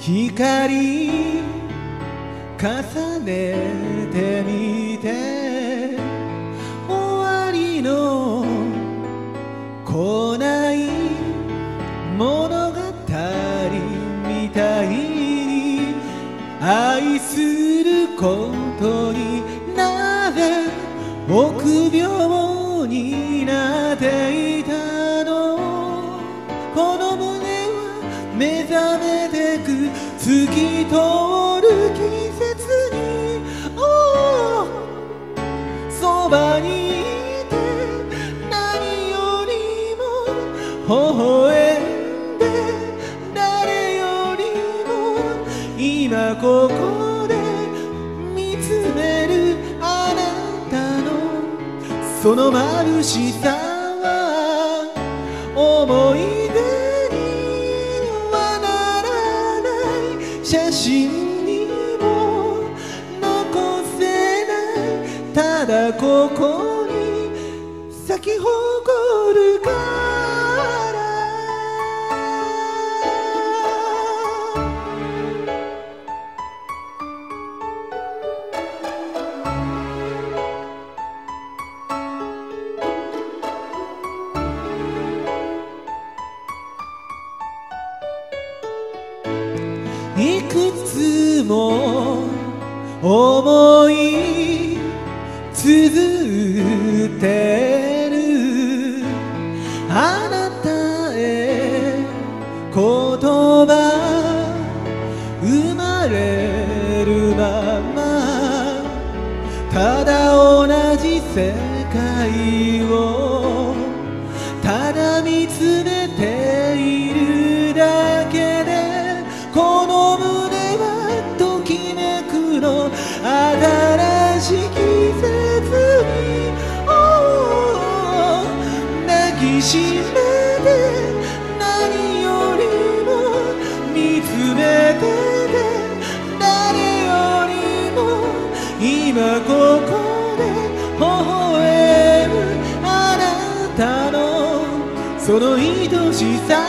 光重ねてみて終わりの来ない物語みたいに愛することになぜ臆病になっていたの。この胸は目覚めてく透き通る季節にそばにいて何よりも微笑んで誰よりも今ここで見つめるあなたのその眩しさは思い出にはならない写真にも残せないただここに咲き誇るからいくつも思い続てるあなたへ言葉生まれるままただ同じ世界をただ見つめているだけでこの胸はときめくの新しい季節に抱きしめて何よりも見つめてて誰よりも今ここで微笑むあなたのその愛しさ